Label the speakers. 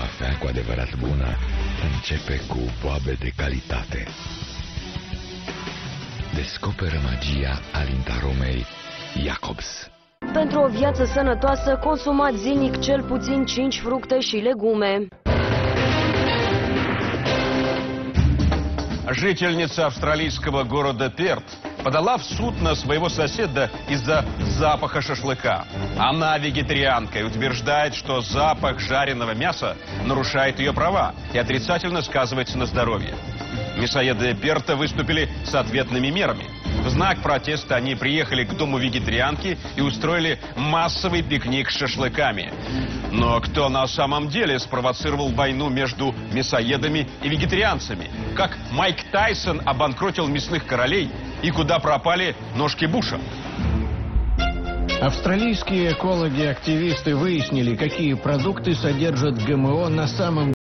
Speaker 1: cafea cu adevărat bună începe cu boabe de calitate. Descoperă magia alintaromei Jacobs.
Speaker 2: Pentru o viață sănătoasă, consumați zilnic cel puțin 5 fructe și legume.
Speaker 3: Жительница австралийского города Перт подала в суд на своего соседа из-за запаха шашлыка. Она вегетарианка и утверждает, что запах жареного мяса нарушает ее права и отрицательно сказывается на здоровье. Мясоеды Перта выступили с ответными мерами. В знак протеста они приехали к дому вегетарианки и устроили массовый пикник с шашлыками. Но кто на самом деле спровоцировал войну между мясоедами и вегетарианцами? Как Майк Тайсон обанкротил мясных королей и куда пропали ножки Буша?
Speaker 4: Австралийские экологи-активисты выяснили, какие продукты содержат ГМО на самом